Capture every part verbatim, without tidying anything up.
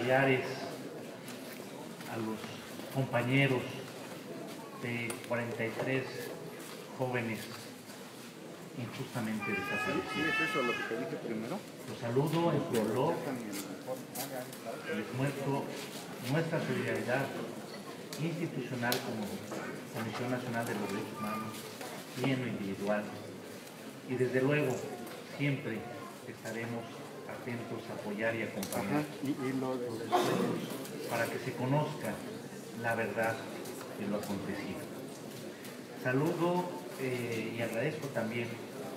familiares, a los compañeros de cuarenta y tres jóvenes injustamente desaparecidos. ¿Sí es eso lo que te dije primero? Los saludo en su olor, les muestro nuestra solidaridad institucional como Comisión Nacional de los Derechos Humanos y en lo individual. Y desde luego, siempre estaremos atentos a apoyar y acompañar y, y lo de... los esfuerzos para que se conozca la verdad de lo acontecido. Saludo eh, y agradezco también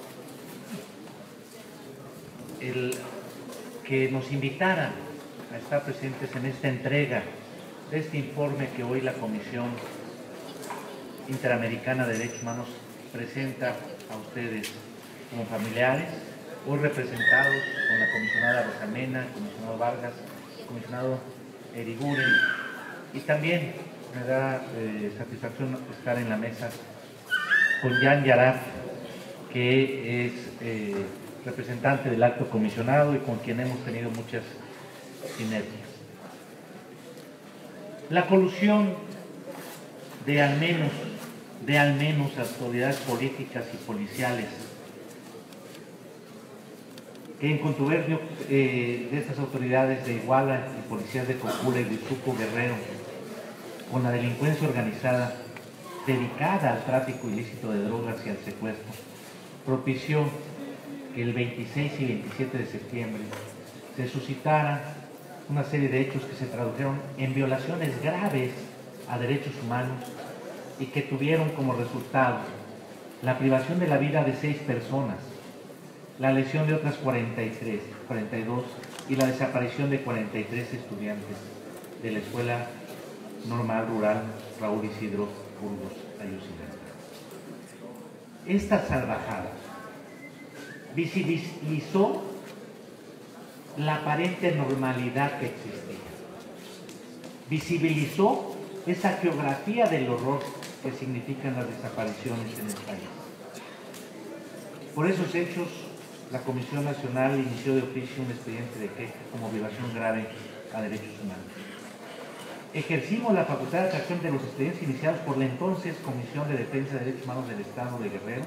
el que nos invitaran a estar presentes en esta entrega de este informe que hoy la Comisión Interamericana de Derechos Humanos presenta a ustedes como familiares, hoy representados con la comisionada Rosamena, el comisionado Vargas, el comisionado Eriguren, y también me da eh, satisfacción estar en la mesa con Jan Yarat, que es eh, representante del alto comisionado y con quien hemos tenido muchas sinergias. La colusión de al menos, de al menos autoridades políticas y policiales que en contubernio eh, de estas autoridades de Iguala y policías de Cocula y Huizuco Guerrero con la delincuencia organizada dedicada al tráfico ilícito de drogas y al secuestro, propició que el veintiséis y veintisiete de septiembre se suscitara una serie de hechos que se tradujeron en violaciones graves a derechos humanos y que tuvieron como resultado la privación de la vida de seis personas, la lesión de otras cuarenta y tres, cuarenta y dos y la desaparición de cuarenta y tres estudiantes de la Escuela Normal Rural Raúl Isidro Burgos Ayucinanta. Esta salvajada visibilizó la aparente normalidad que existía, visibilizó esa geografía del horror que significan las desapariciones en el país. Por esos hechos, la Comisión Nacional inició de oficio un expediente de queja como violación grave a derechos humanos. Ejercimos la facultad de atracción de los expedientes iniciados por la entonces Comisión de Defensa de Derechos Humanos del Estado de Guerrero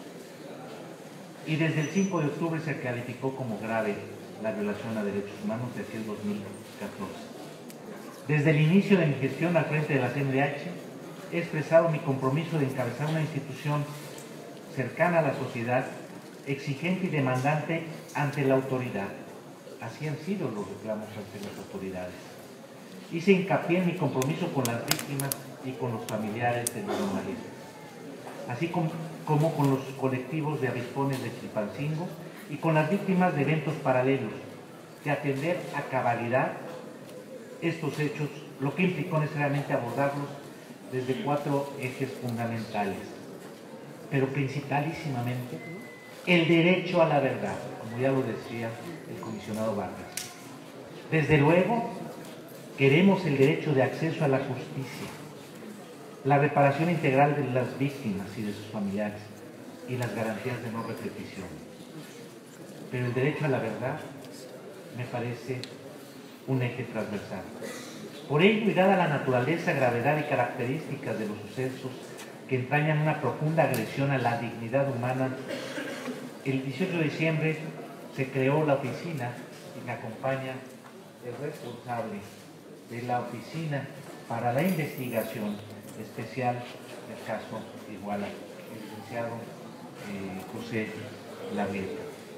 y desde el cinco de octubre se calificó como grave la violación a derechos humanos desde el dos mil catorce. Desde el inicio de mi gestión al frente de la C N D H he expresado mi compromiso de encabezar una institución cercana a la sociedad, exigente y demandante ante la autoridad. Así han sido los reclamos ante las autoridades. Hice hincapié en mi compromiso con las víctimas y con los familiares de los normalistas, así como, como con los colectivos de avispones de Chilpancingo y con las víctimas de eventos paralelos, de atender a cabalidad estos hechos, lo que implicó necesariamente abordarlos desde cuatro ejes fundamentales, pero principalísimamente el derecho a la verdad, como ya lo decía el comisionado Vargas. Desde luego, queremos el derecho de acceso a la justicia, la reparación integral de las víctimas y de sus familiares y las garantías de no repetición. Pero el derecho a la verdad me parece un eje transversal. Por ello, y dada la naturaleza, gravedad y características de los sucesos que entrañan una profunda agresión a la dignidad humana, el dieciocho de diciembre se creó la oficina y me acompaña el responsable de la Oficina para la Investigación Especial del caso Iguala, el licenciado eh, José Labrieta.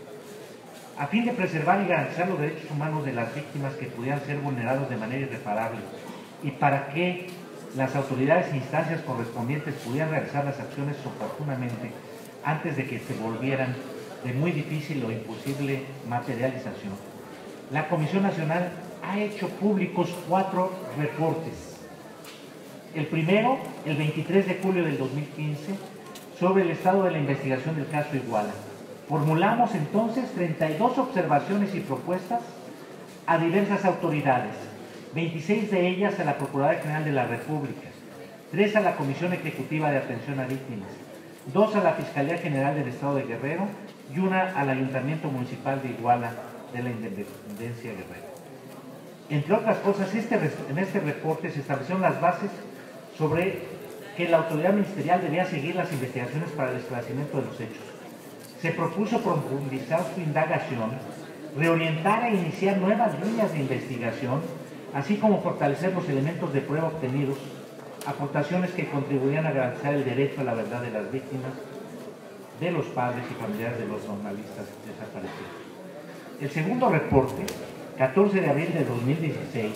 A fin de preservar y garantizar los derechos humanos de las víctimas que pudieran ser vulnerados de manera irreparable y para que las autoridades e instancias correspondientes pudieran realizar las acciones oportunamente antes de que se volvieran de muy difícil o imposible materialización, la Comisión Nacional ha hecho públicos cuatro reportes. El primero, el veintitrés de julio del dos mil quince, sobre el estado de la investigación del caso Iguala. Formulamos entonces treinta y dos observaciones y propuestas a diversas autoridades, veintiséis de ellas a la Procuraduría General de la República, tres a la Comisión Ejecutiva de Atención a Víctimas, dos a la Fiscalía General del Estado de Guerrero y una al Ayuntamiento Municipal de Iguala de la Independencia Guerrero. Entre otras cosas, este, en este reporte se establecieron las bases sobre que la autoridad ministerial debía seguir las investigaciones para el esclarecimiento de los hechos. Se propuso profundizar su indagación, reorientar e iniciar nuevas líneas de investigación, así como fortalecer los elementos de prueba obtenidos, aportaciones que contribuirían a garantizar el derecho a la verdad de las víctimas, de los padres y familiares de los normalistas desaparecidos. El segundo reporte, catorce de abril de dos mil dieciséis,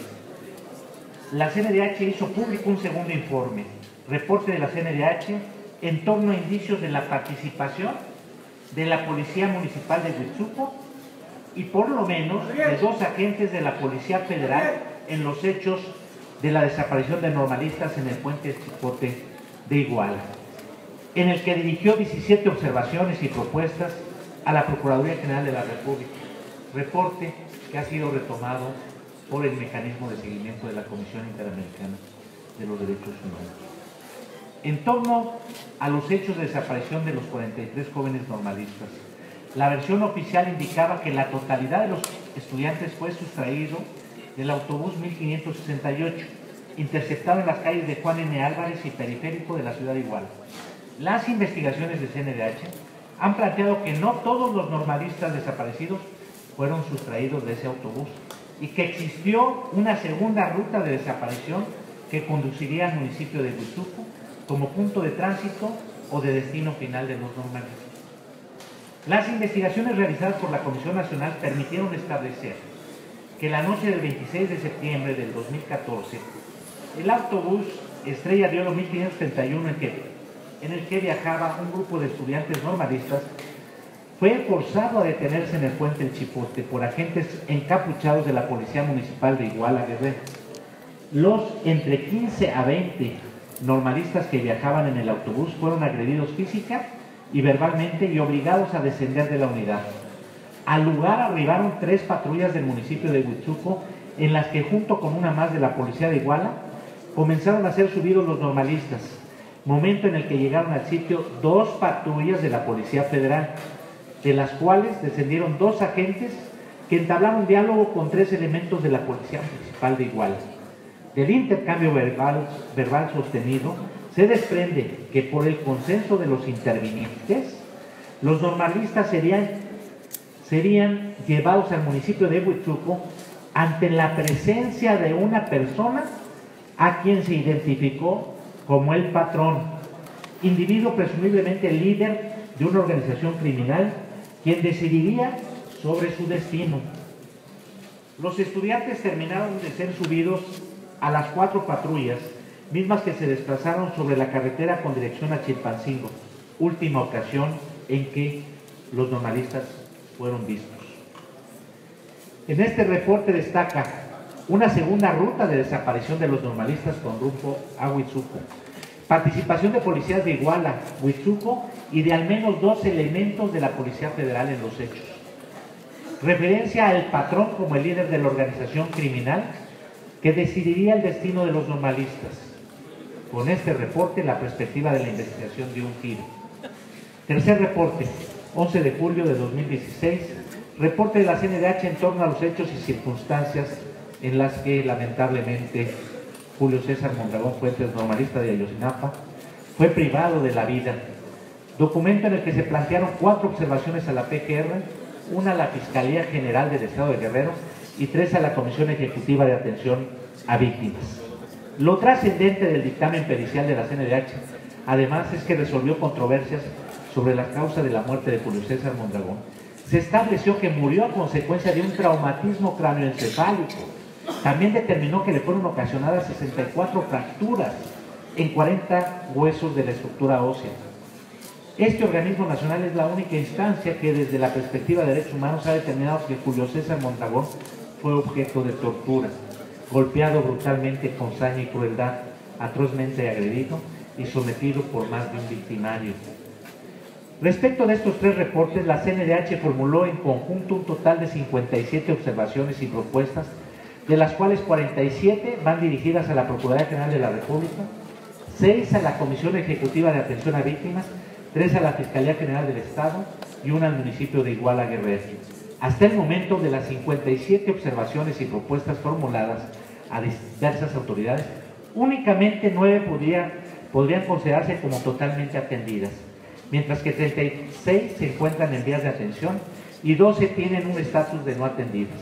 la C N D H hizo público un segundo informe, reporte de la C N D H en torno a indicios de la participación de la Policía Municipal de Huitzuco y por lo menos de dos agentes de la Policía Federal en los hechos de la desaparición de normalistas en el puente Chicote de Iguala, en el que dirigió diecisiete observaciones y propuestas a la Procuraduría General de la República, reporte que ha sido retomado por el mecanismo de seguimiento de la Comisión Interamericana de los Derechos Humanos. En torno a los hechos de desaparición de los cuarenta y tres jóvenes normalistas, la versión oficial indicaba que la totalidad de los estudiantes fue sustraído del autobús mil quinientos sesenta y ocho, interceptado en las calles de Juan N. Álvarez y Periférico de la ciudad de Iguala. Las investigaciones de C N D H han planteado que no todos los normalistas desaparecidos fueron sustraídos de ese autobús y que existió una segunda ruta de desaparición que conduciría al municipio de Huitzuco como punto de tránsito o de destino final de los normalistas. Las investigaciones realizadas por la Comisión Nacional permitieron establecer que la noche del veintiséis de septiembre del dos mil catorce, el autobús Estrella de Oro mil quinientos treinta y uno en, que, en el que viajaba un grupo de estudiantes normalistas fue forzado a detenerse en el puente del Chipote por agentes encapuchados de la Policía Municipal de Iguala Guerrero. Los entre quince a veinte normalistas que viajaban en el autobús fueron agredidos física y verbalmente y obligados a descender de la unidad. Al lugar arribaron tres patrullas del municipio de Huitzuco, en las que junto con una más de la policía de Iguala comenzaron a ser subidos los normalistas, momento en el que llegaron al sitio dos patrullas de la Policía Federal, de las cuales descendieron dos agentes que entablaron diálogo con tres elementos de la Policía Municipal de Iguala. Del intercambio verbal, verbal sostenido, se desprende que por el consenso de los intervinientes, los normalistas serían, serían llevados al municipio de Huitzuco ante la presencia de una persona a quien se identificó como el patrón, individuo presumiblemente líder de una organización criminal, quien decidiría sobre su destino. Los estudiantes terminaron de ser subidos a las cuatro patrullas, mismas que se desplazaron sobre la carretera con dirección a Chilpancingo, última ocasión en que los normalistas fueron vistos. En este reporte destaca una segunda ruta de desaparición de los normalistas con rumbo a Huitzuco, participación de policías de Iguala, Huitzuco y de al menos dos elementos de la Policía Federal en los hechos. Referencia al patrón como el líder de la organización criminal que decidiría el destino de los normalistas. Con este reporte, la perspectiva de la investigación dio un giro. Tercer reporte, once de julio de dos mil dieciséis, reporte de la C N D H en torno a los hechos y circunstancias en las que, lamentablemente, Julio César Mondragón Fuentes, normalista de Ayotzinapa, fue privado de la vida. Documento en el que se plantearon cuatro observaciones a la P G R, una a la Fiscalía General del Estado de Guerrero y tres a la Comisión Ejecutiva de Atención a Víctimas. Lo trascendente del dictamen pericial de la C N D H, además, es que resolvió controversias sobre la causa de la muerte de Julio César Mondragón. Se estableció que murió a consecuencia de un traumatismo cráneoencefálico. También determinó que le fueron ocasionadas sesenta y cuatro fracturas en cuarenta huesos de la estructura ósea. Este organismo nacional es la única instancia que desde la perspectiva de derechos humanos ha determinado que Julio César Mondragón fue objeto de tortura, golpeado brutalmente con saña y crueldad, atrozmente agredido y sometido por más de un victimario. Respecto de estos tres reportes, la C N D H formuló en conjunto un total de cincuenta y siete observaciones y propuestas, de las cuales cuarenta y siete van dirigidas a la Procuraduría General de la República, seis a la Comisión Ejecutiva de Atención a Víctimas, tres a la Fiscalía General del Estado y una al municipio de Iguala Guerrero. Hasta el momento, de las cincuenta y siete observaciones y propuestas formuladas a diversas autoridades, únicamente nueve podría, podrían considerarse como totalmente atendidas, mientras que treinta y seis se encuentran en vías de atención y doce tienen un estatus de no atendidas.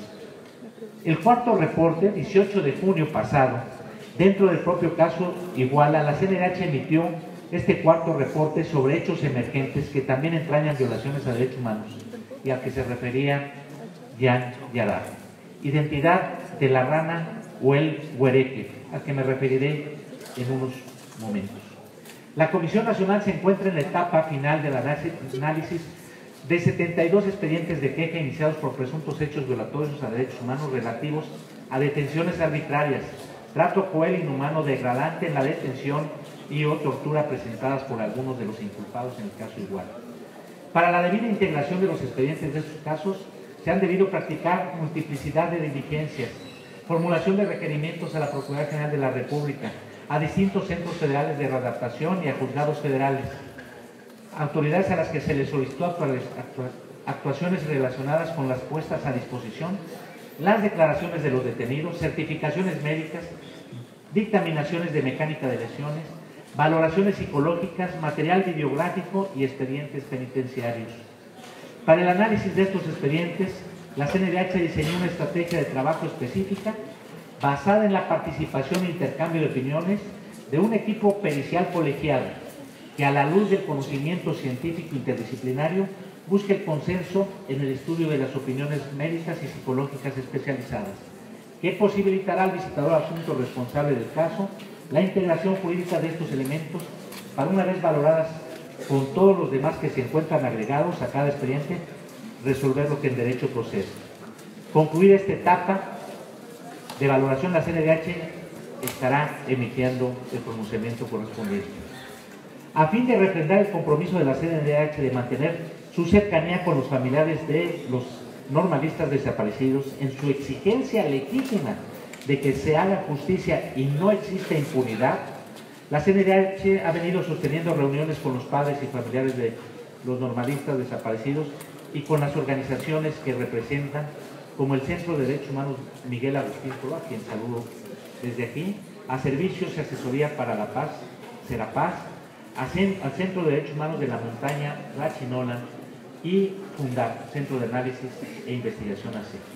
El cuarto reporte, dieciocho de junio pasado, dentro del propio caso Iguala, la C N D H emitió este cuarto reporte sobre hechos emergentes que también entrañan violaciones a derechos humanos y al que se refería Jan Yarab. Identidad de la rana Huel Huereque, al que me referiré en unos momentos. La Comisión Nacional se encuentra en la etapa final del análisis de setenta y dos expedientes de queja iniciados por presuntos hechos violatorios a derechos humanos relativos a detenciones arbitrarias, trato cruel, inhumano, degradante en la detención y o tortura presentadas por algunos de los inculpados en el caso Iguala. Para la debida integración de los expedientes de estos casos, se han debido practicar multiplicidad de diligencias, formulación de requerimientos a la Procuraduría General de la República, a distintos centros federales de readaptación y a juzgados federales, autoridades a las que se les solicitó actuaciones relacionadas con las puestas a disposición, las declaraciones de los detenidos, certificaciones médicas, dictaminaciones de mecánica de lesiones, valoraciones psicológicas, material videográfico y expedientes penitenciarios. Para el análisis de estos expedientes, la C N D H diseñó una estrategia de trabajo específica basada en la participación e intercambio de opiniones de un equipo pericial colegiado que, a la luz del conocimiento científico interdisciplinario, busque el consenso en el estudio de las opiniones médicas y psicológicas especializadas, que posibilitará al visitador adjunto responsable del caso la integración jurídica de estos elementos para, una vez valoradas con todos los demás que se encuentran agregados a cada expediente, resolver lo que en derecho procede. Concluida esta etapa de valoración, la C N D H estará emitiendo el pronunciamiento correspondiente. A fin de refrendar el compromiso de la C N D H de mantener su cercanía con los familiares de los normalistas desaparecidos en su exigencia legítima de que se haga justicia y no exista impunidad, la C N D H ha venido sosteniendo reuniones con los padres y familiares de los normalistas desaparecidos y con las organizaciones que representan, como el Centro de Derechos Humanos Miguel Agustín Pro, a quien saludo desde aquí, a Servicios y Asesoría para la Paz, Serapaz, al Centro de Derechos Humanos de la Montaña, La Chinola, y Fundar, Centro de Análisis e Investigación A C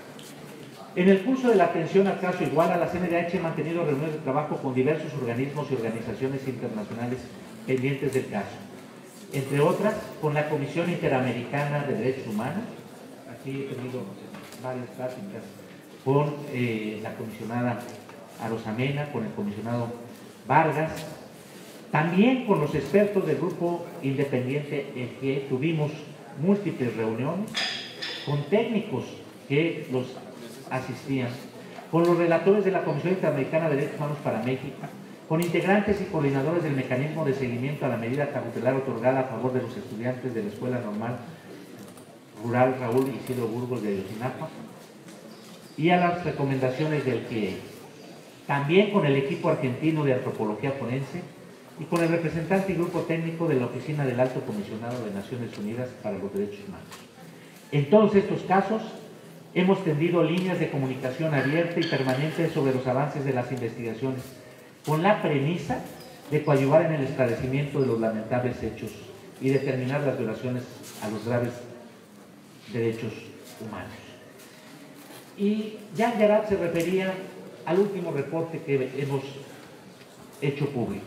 E. En el curso de la atención al caso Iguala, la C N D H ha mantenido reuniones de trabajo con diversos organismos y organizaciones internacionales pendientes del caso, entre otras con la Comisión Interamericana de Derechos Humanos. Aquí he tenido varias pláticas con eh, la comisionada Arosamena, con el comisionado Vargas, también con los expertos del grupo independiente, en que tuvimos múltiples reuniones, con técnicos que los asistían, con los relatores de la Comisión Interamericana de Derechos Humanos para México, con integrantes y coordinadores del mecanismo de seguimiento a la medida cautelar otorgada a favor de los estudiantes de la Escuela Normal Rural Raúl Isidro Burgos de Ayotzinapa, y a las recomendaciones del P I E. También con el equipo argentino de antropología forense y con el representante y grupo técnico de la Oficina del Alto Comisionado de Naciones Unidas para los Derechos Humanos. En todos estos casos, hemos tendido líneas de comunicación abierta y permanente sobre los avances de las investigaciones, con la premisa de coadyuvar en el esclarecimiento de los lamentables hechos y determinar las violaciones a los graves derechos humanos. Y Jan Yarab se refería al último reporte que hemos hecho público.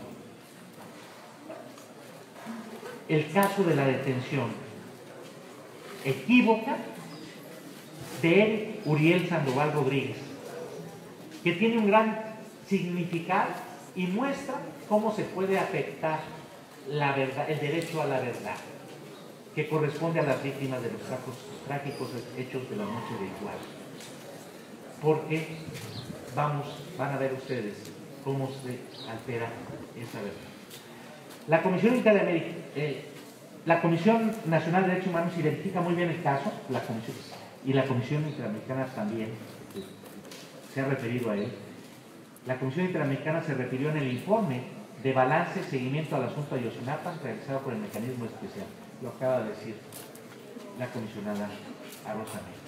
El caso de la detención equívoca de Eric Uriel Sandoval Rodríguez, que tiene un gran significado y muestra cómo se puede afectar la verdad, el derecho a la verdad, que corresponde a las víctimas de los trágicos hechos de la noche de Iguala. Porque vamos, van a ver ustedes cómo se altera esa verdad. La Comisión Interamericana, eh, la Comisión Nacional de Derechos Humanos identifica muy bien el caso, la Comisión, y la Comisión Interamericana también eh, se ha referido a él. La Comisión Interamericana se refirió en el informe de balance y seguimiento al asunto Ayotzinapa realizado por el mecanismo especial. Lo acaba de decir la comisionada a Rosa Mena.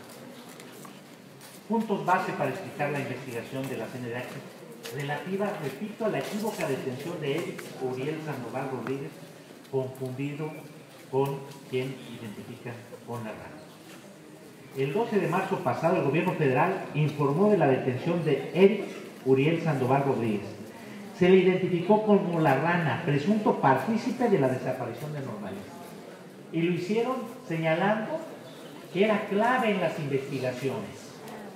Puntos base para explicar la investigación de la C N D H relativa, repito, a la equívoca detención de Eric Uriel Sandoval Rodríguez, confundido con quien identifican con la rana. El doce de marzo pasado, el gobierno federal informó de la detención de Eric Uriel Sandoval Rodríguez. Se le identificó como la rana, presunto partícipe de la desaparición de normalistas. Y lo hicieron señalando que era clave en las investigaciones.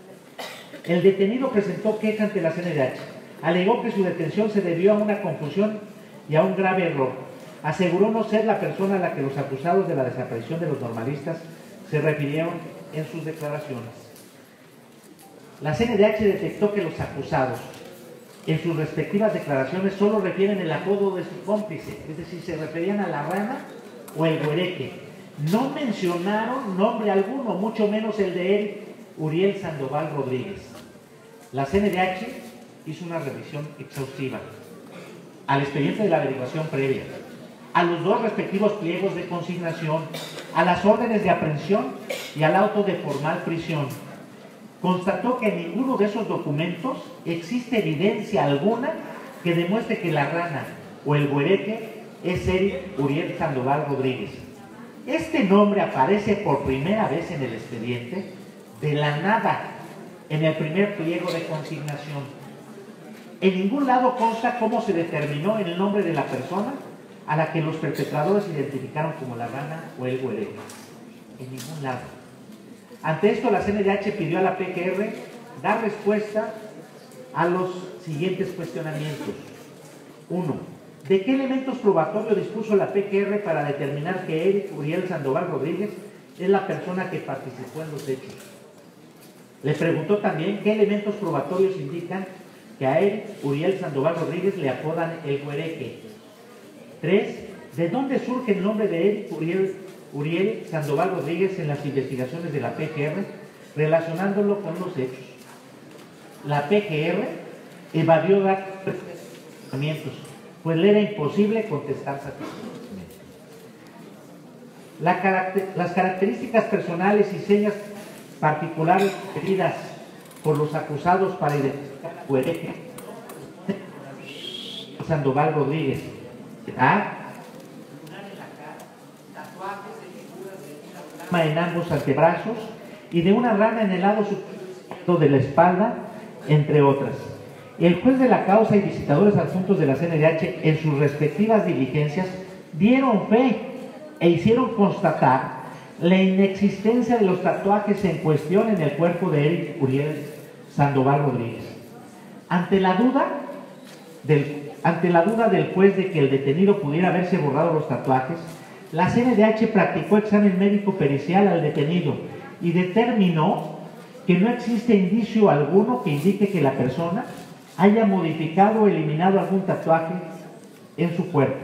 El detenido presentó queja ante la C N D H. Alegó que su detención se debió a una confusión y a un grave error. Aseguró no ser la persona a la que los acusados de la desaparición de los normalistas se refirieron en sus declaraciones. La C N D H detectó que los acusados en sus respectivas declaraciones solo refieren el apodo de su cómplice, es decir, se referían a la rana o el güereque. No mencionaron nombre alguno, mucho menos el de Eric Uriel Sandoval Rodríguez. La C N D H hizo una revisión exhaustiva al expediente de la averiguación previa, a los dos respectivos pliegos de consignación, a las órdenes de aprehensión y al auto de formal prisión. Constató que en ninguno de esos documentos existe evidencia alguna que demuestre que la rana o el güereque es Eric Uriel Sandoval Rodríguez. Este nombre aparece por primera vez en el expediente de la nada, en el primer pliego de consignación. En ningún lado consta cómo se determinó el nombre de la persona a la que los perpetradores identificaron como la rana o el güereque. En ningún lado. Ante esto, la C N D H pidió a la P G R dar respuesta a los siguientes cuestionamientos. Uno, ¿de qué elementos probatorios dispuso la P G R para determinar que Eric Uriel Sandoval Rodríguez es la persona que participó en los hechos? Le preguntó también qué elementos probatorios indican que a Eric Uriel Sandoval Rodríguez le apodan el güereque. Tres, ¿de dónde surge el nombre de Eric Uriel, Uriel Sandoval Rodríguez en las investigaciones de la P G R relacionándolo con los hechos? La P G R evadió dar cuestionamientos, pues le era imposible contestar satisfactoriamente. La caracter, las características personales y señas particulares pedidas por los acusados para identificar a güereque Sandoval Rodríguez. A. Tatuajes de figuras de una rana en ambos antebrazos y de una rana en el lado superior de la espalda, entre otras. El juez de la causa y visitadores adjuntos de la C N D H en sus respectivas diligencias dieron fe e hicieron constatar la inexistencia de los tatuajes en cuestión en el cuerpo de Eric Uriel Sandoval Rodríguez. Ante la duda del Ante la duda del juez de que el detenido pudiera haberse borrado los tatuajes, la C N D H practicó examen médico pericial al detenido y determinó que no existe indicio alguno que indique que la persona haya modificado o eliminado algún tatuaje en su cuerpo.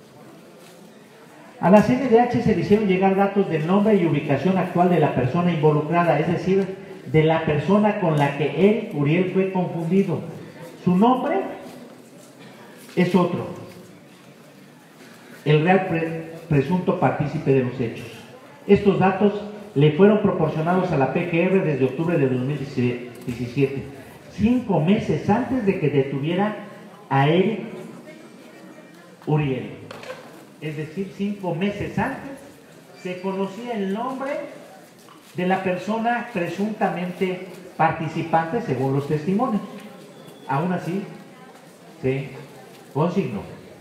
A la C N D H se le hicieron llegar datos del nombre y ubicación actual de la persona involucrada, es decir, de la persona con la que Eric Uriel fue confundido. Su nombre es otro, el real pre presunto partícipe de los hechos. Estos datos le fueron proporcionados a la P G R desde octubre de dos mil diecisiete, cinco meses antes de que detuviera a Eric Uriel. Es decir, cinco meses antes se conocía el nombre de la persona presuntamente participante según los testimonios. Aún así, se consignó.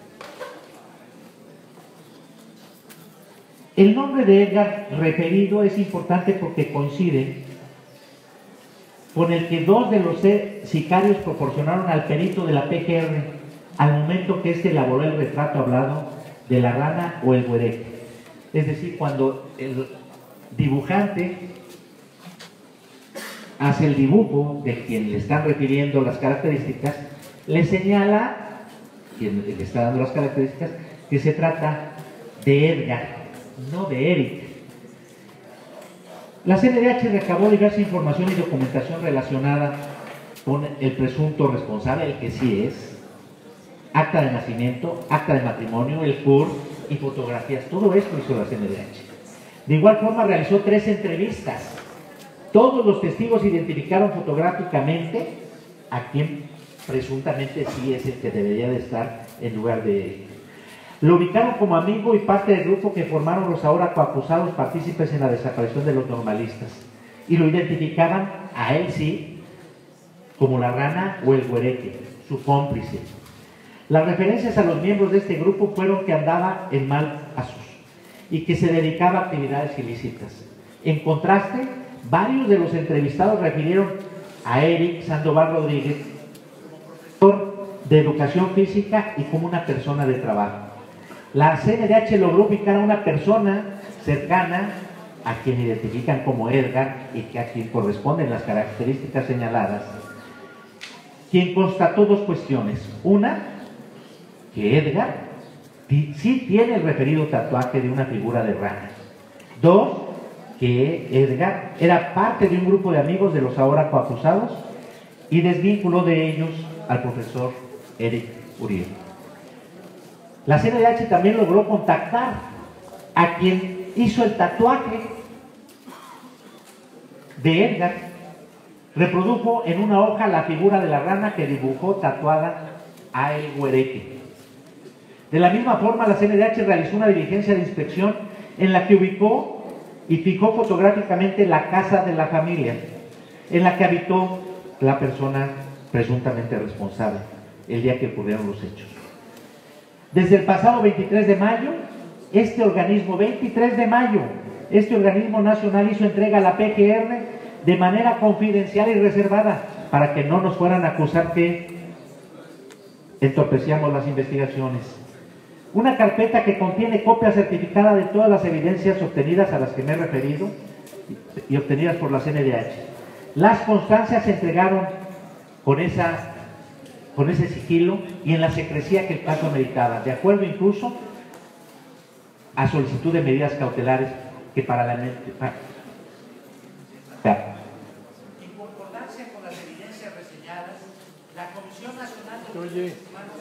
El nombre de Edgar referido es importante porque coincide con el que dos de los sicarios proporcionaron al perito de la P G R al momento que éste elaboró el retrato hablado de la rana o el güereque. Es decir, cuando el dibujante hace el dibujo de quien le están refiriendo las características, le señala, quien le está dando las características, que se trata de Edgar, no de Eric. La C N D H recabó diversa información y documentación relacionada con el presunto responsable, el que sí es, acta de nacimiento, acta de matrimonio, el C U R y fotografías. Todo esto hizo la C N D H. De igual forma realizó tres entrevistas Todos los testigos identificaron fotográficamente a quien presuntamente sí es el que debería de estar en lugar de él. Lo ubicaron como amigo y parte del grupo que formaron los ahora coacusados partícipes en la desaparición de los normalistas, y lo identificaban a él sí como la rana o el güereque, su cómplice. Las referencias a los miembros de este grupo fueron que andaba en mal asus y que se dedicaba a actividades ilícitas. En contraste, varios de los entrevistados refirieron a Eric Sandoval Rodríguez como profesor de educación física y como una persona de trabajo. La C N D H logró ubicar a una persona cercana a quien identifican como Edgar y que a quien corresponden las características señaladas, quien constató dos cuestiones. Una, que Edgar sí tiene el referido tatuaje de una figura de rana. Dos, que Edgar era parte de un grupo de amigos de los ahora coacusados y desvinculó de ellos al profesor Eric Uriel. La C N D H también logró contactar a quien hizo el tatuaje de Edgar. Reprodujo en una hoja la figura de la rana que dibujó tatuada a el güereque. De la misma forma, la C N D H realizó una diligencia de inspección en la que ubicó y fijó fotográficamente la casa de la familia en la que habitó la persona presuntamente responsable el día que ocurrieron los hechos. Desde el pasado veintitrés de mayo, este organismo, veintitrés de mayo, este organismo nacional hizo entrega a la P G R de manera confidencial y reservada para que no nos fueran a acusar que entorpecíamos las investigaciones. Una carpeta que contiene copia certificada de todas las evidencias obtenidas a las que me he referido y obtenidas por la C N D H. Las constancias se entregaron con, esa, con ese sigilo y en la secrecía que el caso ameritaba, de acuerdo incluso a solicitud de medidas cautelares que para la... Para, en concordancia con las evidencias reseñadas, la Comisión Nacional de Derechos Humanos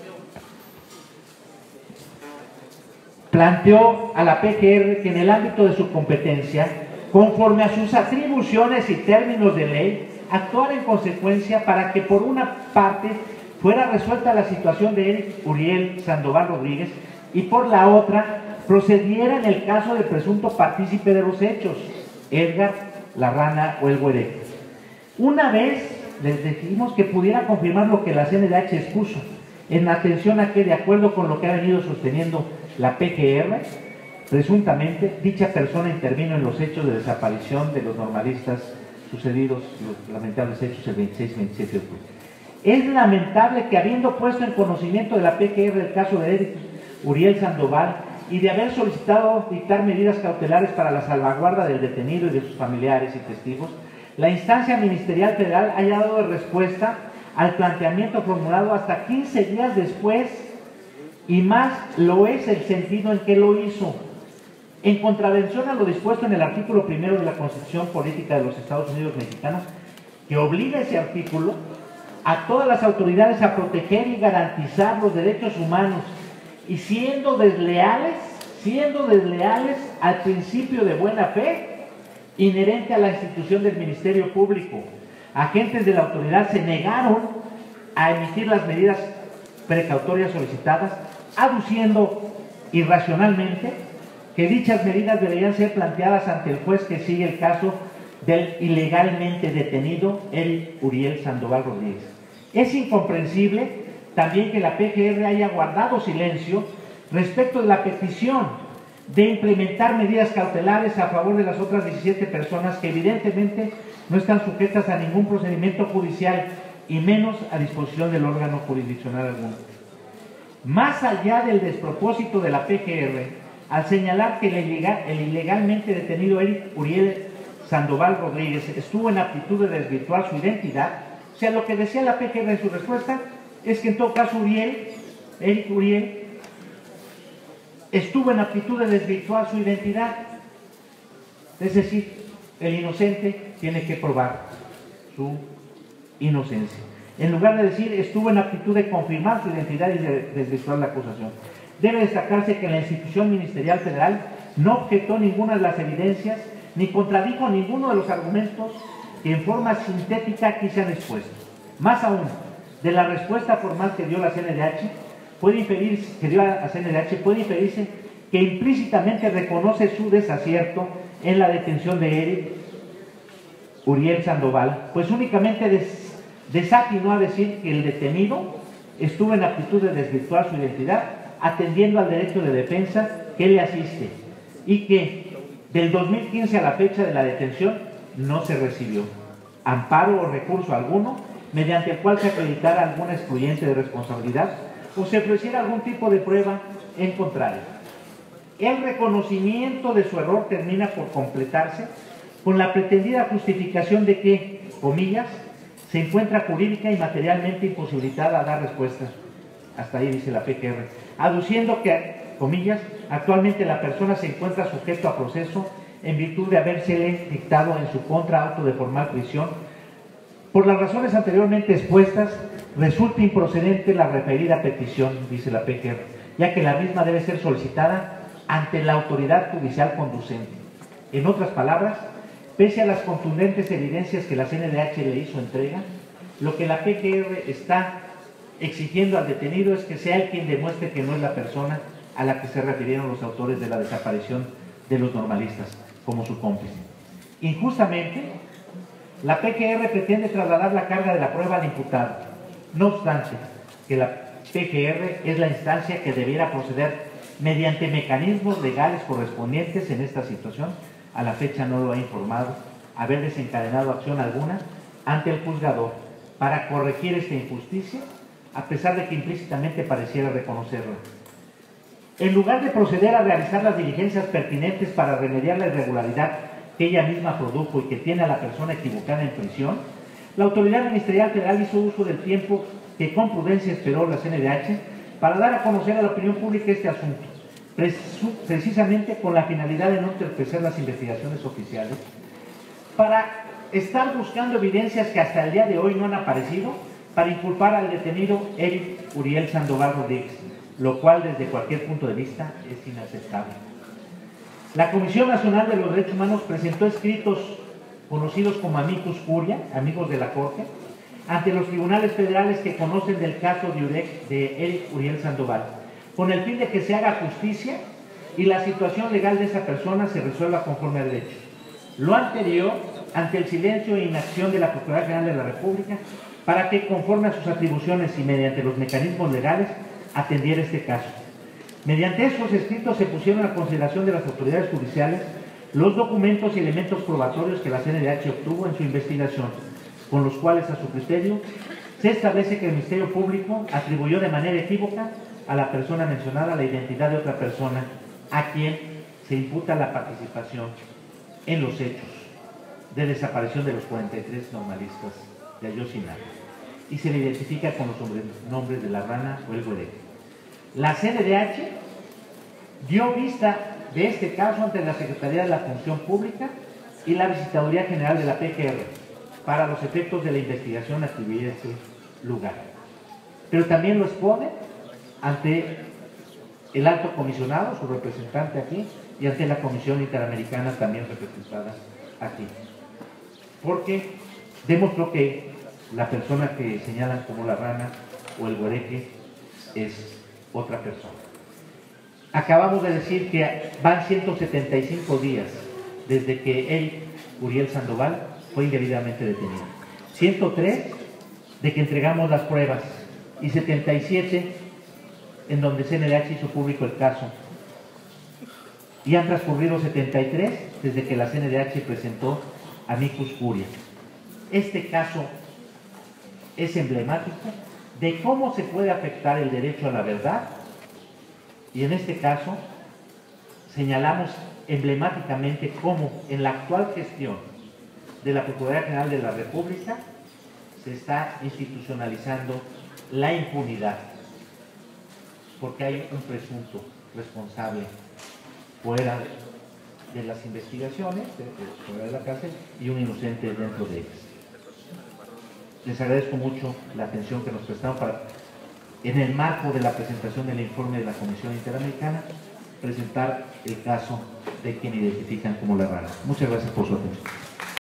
planteó a la P G R que en el ámbito de su competencia, conforme a sus atribuciones y términos de ley, actuara en consecuencia para que por una parte fuera resuelta la situación de Eric Uriel Sandoval Rodríguez y por la otra procediera en el caso del presunto partícipe de los hechos, Edgar, la rana o el güereque. Una vez les dijimos que pudiera confirmar lo que la C N D H expuso, en atención a que, de acuerdo con lo que ha venido sosteniendo la P G R, presuntamente dicha persona intervino en los hechos de desaparición de los normalistas sucedidos, los lamentables hechos el veintiséis y veintisiete de octubre. Es lamentable que, habiendo puesto en conocimiento de la P G R el caso de Eric Uriel Sandoval y de haber solicitado dictar medidas cautelares para la salvaguarda del detenido y de sus familiares y testigos, la instancia ministerial federal haya dado respuesta al planteamiento formulado hasta quince días después, y más lo es el sentido en que lo hizo, en contravención a lo dispuesto en el artículo primero de la Constitución Política de los Estados Unidos Mexicanos, que obliga ese artículo a todas las autoridades a proteger y garantizar los derechos humanos, y siendo desleales, siendo desleales al principio de buena fe inherente a la institución del Ministerio Público. Agentes de la autoridad se negaron a emitir las medidas precautorias solicitadas, aduciendo irracionalmente que dichas medidas deberían ser planteadas ante el juez que sigue el caso del ilegalmente detenido Eric Uriel Sandoval Rodríguez. Es incomprensible también que la P G R haya guardado silencio respecto de la petición de implementar medidas cautelares a favor de las otras diecisiete personas que evidentemente no están sujetas a ningún procedimiento judicial y menos a disposición del órgano jurisdiccional alguno. Más allá del despropósito de la P G R, al señalar que el, ilegal, el ilegalmente detenido Eric Uriel Sandoval Rodríguez estuvo en aptitud de desvirtuar su identidad, o sea, lo que decía la P G R en su respuesta es que en todo caso Uriel, Eric Uriel, estuvo en aptitud de desvirtuar su identidad. Es decir, el inocente tiene que probar su inocencia. En lugar de decir estuvo en aptitud de confirmar su identidad y de desvirtuar la acusación. Debe destacarse que la institución ministerial federal no objetó ninguna de las evidencias ni contradijo ninguno de los argumentos que en forma sintética aquí se han expuesto. Más aún, de la respuesta formal que dio la C N D H, puede inferirse, que dio a C N D H, puede inferirse que implícitamente reconoce su desacierto en la detención de Eric Uriel Sandoval, pues únicamente des, desatinó a decir que el detenido estuvo en aptitud de desvirtuar su identidad, atendiendo al derecho de defensa que le asiste, y que del dos mil quince a la fecha de la detención no se recibió amparo o recurso alguno mediante el cual se acreditara alguna excluyente de responsabilidad o se ofreciera algún tipo de prueba en contrario. El reconocimiento de su error termina por completarse con la pretendida justificación de que, comillas, se encuentra jurídica y materialmente imposibilitada a dar respuestas. Hasta ahí dice la P G R, aduciendo que, comillas, actualmente la persona se encuentra sujeto a proceso en virtud de habérsele dictado en su contra auto de formal prisión. Por las razones anteriormente expuestas, resulta improcedente la referida petición, dice la P G R, ya que la misma debe ser solicitada ante la autoridad judicial conducente. En otras palabras, pese a las contundentes evidencias que la C N D H le hizo entrega, lo que la P G R está exigiendo al detenido es que sea él quien demuestre que no es la persona a la que se refirieron los autores de la desaparición de los normalistas como su cómplice. Injustamente, la P G R pretende trasladar la carga de la prueba al imputado, no obstante que la P G R es la instancia que debiera proceder mediante mecanismos legales correspondientes en esta situación. A la fecha no lo ha informado haber desencadenado acción alguna ante el juzgador para corregir esta injusticia, a pesar de que implícitamente pareciera reconocerla. En lugar de proceder a realizar las diligencias pertinentes para remediar la irregularidad que ella misma produjo y que tiene a la persona equivocada en prisión, la autoridad ministerial federal hizo uso del tiempo que con prudencia esperó la C N D H para dar a conocer a la opinión pública este asunto, precisamente con la finalidad de no entorpecer las investigaciones oficiales, para estar buscando evidencias que hasta el día de hoy no han aparecido para inculpar al detenido Eric Uriel Sandoval Rodríguez, lo cual desde cualquier punto de vista es inaceptable. La Comisión Nacional de los Derechos Humanos presentó escritos conocidos como amicus curia, amigos de la Corte, ante los tribunales federales que conocen del caso de, Urec, de Eric Uriel Sandoval, con el fin de que se haga justicia y la situación legal de esa persona se resuelva conforme a derecho. Lo anterior, ante el silencio e inacción de la Procuraduría General de la República, para que, conforme a sus atribuciones y mediante los mecanismos legales, atendiera este caso. Mediante estos escritos se pusieron a consideración de las autoridades judiciales los documentos y elementos probatorios que la C N D H obtuvo en su investigación, con los cuales, a su criterio, se establece que el Ministerio Público atribuyó de manera equívoca a la persona mencionada la identidad de otra persona a quien se imputa la participación en los hechos de desaparición de los cuarenta y tres normalistas de Ayotzinapa y se le identifica con los nombres de La Rana o el Güereque. La C N D H dio vista de este caso ante la Secretaría de la Función Pública y la Visitaduría General de la P G R para los efectos de la investigación atribuida a ese lugar. Pero también lo expone ante el alto comisionado, su representante aquí, y ante la Comisión Interamericana también representada aquí. Porque demostró que la persona que señalan como La Rana o el Güereque es otra persona. Acabamos de decir que van ciento setenta y cinco días desde que Eric Uriel Sandoval fue indebidamente detenido. ciento tres de que entregamos las pruebas y setenta y siete en donde C N D H hizo público el caso. Y han transcurrido setenta y tres desde que la C N D H presentó amicus curia. Este caso es emblemático de cómo se puede afectar el derecho a la verdad, y en este caso señalamos emblemáticamente cómo en la actual gestión de la Procuraduría General de la República se está institucionalizando la impunidad, porque hay un presunto responsable fuera de las investigaciones, fuera de la cárcel, y un inocente dentro de ellas. Les agradezco mucho la atención que nos prestaron para, en el marco de la presentación del informe de la Comisión Interamericana, presentar el caso de quien identifican como la rana. Muchas gracias por su atención.